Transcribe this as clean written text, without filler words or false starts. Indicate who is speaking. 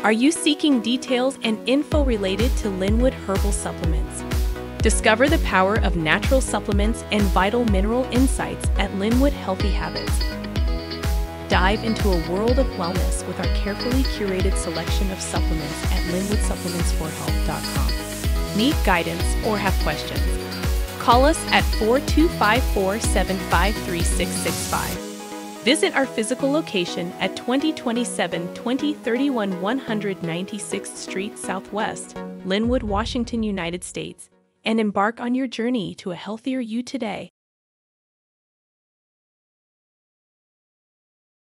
Speaker 1: Are you seeking details and info related to Linwood herbal supplements? Discover the power of natural supplements and vital mineral insights at Linwood Healthy Habits. Dive into a world of wellness with our carefully curated selection of supplements at linwoodsupplementsforhealth.com. Need guidance or have questions? Call us at 425-475-3665. Visit our physical location at 2027 2031 196th Street Southwest, Linwood, Washington, United States, and embark on your journey to a healthier you today.